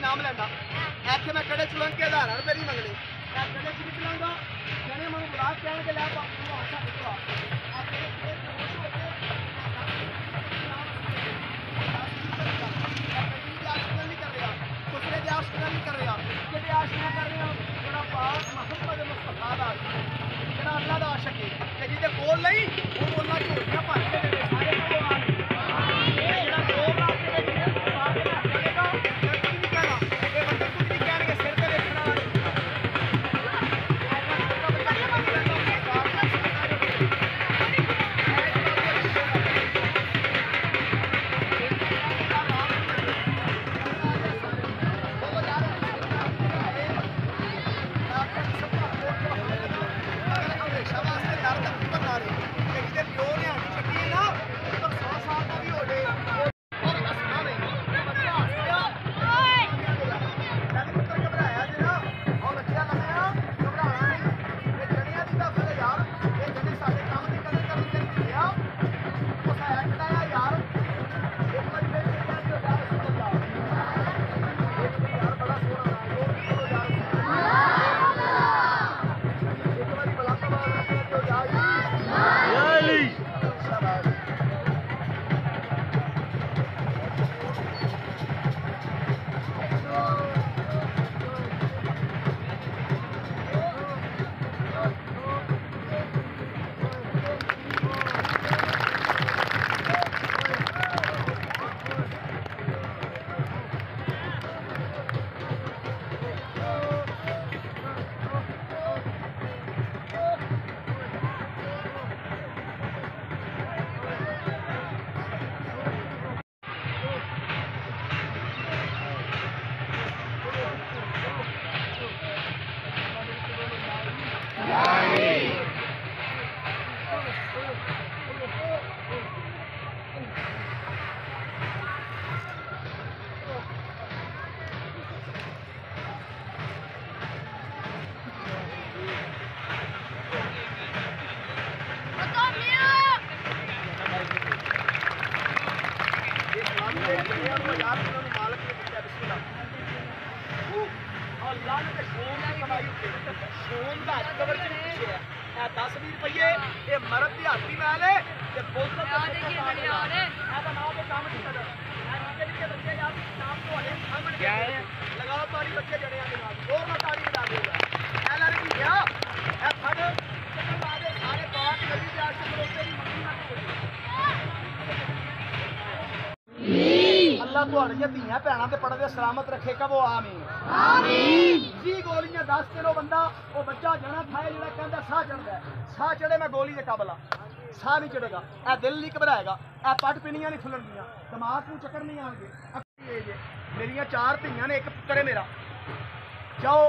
नाम लेंदा ऐथे मैं कड़े चलन के 1000 रुपए नहीं मंगने मैं कड़े च निकलांगा जने मैं बुला के आने के लै बापू आशा निकला अल्लाह का आशक है जिसे बोल नहीं वो बोलना झूठियां भर के दे सारे को धियां भैन से पढ़ते सलामत रखेगा वो आमीन जी गोलियां 10 किलो बंदा वो बच्चा जना खाए जो कहता साह चढ़ता है साह चढ़े मैं गोली के काबला साह नहीं चढ़ेगा ए दिल नहीं घबराएगा ए पट पिनियां नहीं खुलनियां दिमाग को चक्कर नहीं आएंगे मेरिया 4 धियां ने एक पुत्र है मेरा जाओ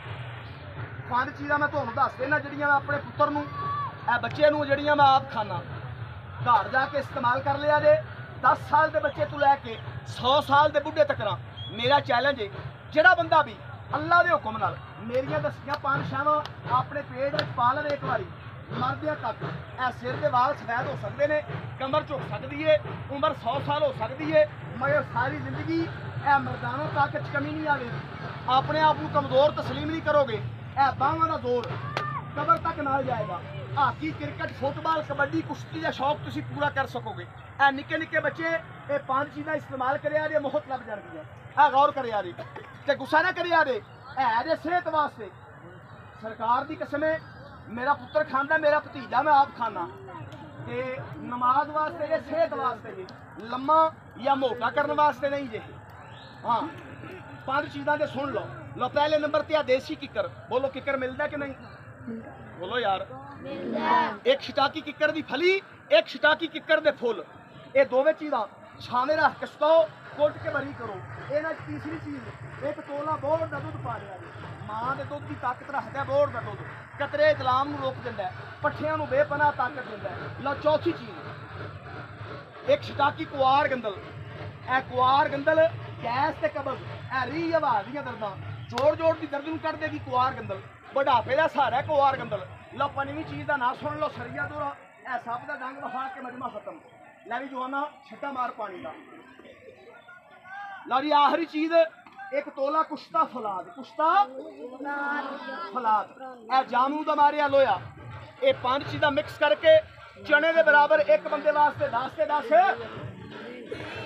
5 चीज़ां मैं तुहानूं दस देना जिहड़ियां मैं अपने पुत्र नूं ए बच्चे नूं जिहड़ियां मैं आप खाना घर जाके इस्तेमाल कर लिया जे 10 साल के बच्चे तो लैके 100 साल के बुढ़े तक मेरा चैलेंज है जोड़ा बंदा भी अल्लाह के हुक्म नाल मेरिया दसियां 5 शावां अपने पेट में पा लवे एक बारी मरदियां तक ए सिर के वाल सफेद हो सकते हैं कमर झुक सकती है उम्र 100 साल हो सकती है मगर सारी जिंदगी ए मर्दाना ताकत कमी नहीं आएगी अपने आप को कमजोर तस्लीम नहीं करोगे ए बाहों का जोर कबर तक ना जाएगा हाकी क्रिकेट फुटबॉल कबड्डी कुश्ती का शौक तुम पूरा कर सकोगे ए निके निके बच्चे ये 5 चीज़ां इस्तेमाल करे मुहत लग जाती है गौर करे ते गुस्सा ना करे है सेहत वास्ते सरकार की कसम है मेरा पुत्र खांदा मेरा भतीजा मैं आप खाना ते नमाज वास्ते जे सेहत वास्ते जे लम्मा या मोटा करने वास्ते नहीं जे हाँ 5 चीज़ां जे सुन लो पहले नंबर ते देसी किकर बोलो किकर मिलता कि नहीं बोलो यार एक शिटाकी किकर दी फली एक शिटाकी किकर दे फुल ये दोवें चीज़ां छावे रख के सुकाओ कुट के बरी करो ये तीसरी चीज़ एक तोला बोर का दुध पा लिया माँ के दुध की ताकत रखता है बोर का दुध कतरे जलाम रोक देंदा है पट्ठियां बेपनाह ताकत देंदा है लो चौथी चीज़ एक शिटाकी कुआर गंदल ए कुआर गंदल गैस ते कब्ज ए री हवा दी दर्दां जोड़ जोड़ की दर्द नूं कढ़ देगी कुआर गंदल बुढ़ापे का सहारा है कुआर गंदल लो 5वीं चीज़ का ना सुन लो सरिया दोरा ए सब का डंग वहा के मजमा खत्म लै भी जवाना छट्टा मार पानी का लो जी आखिरी चीज़ एक तोला कुश्ता फलाद ए जामू दा मारिया लोया ये 5 चीज़ां मिक्स करके चने के बराबर एक बंदे वास्ते 10 ते 10